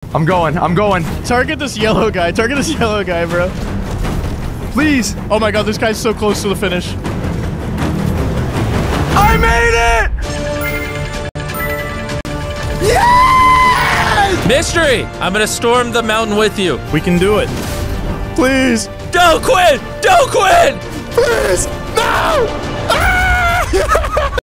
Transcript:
I'm going. Target this yellow guy. Target this yellow guy, bro. Please. Oh my god, this guy's so close to the finish. I made it! Yes! Mystery! I'm gonna storm the mountain with you. We can do it. Please. Don't quit! Don't quit! Please. No! Ah!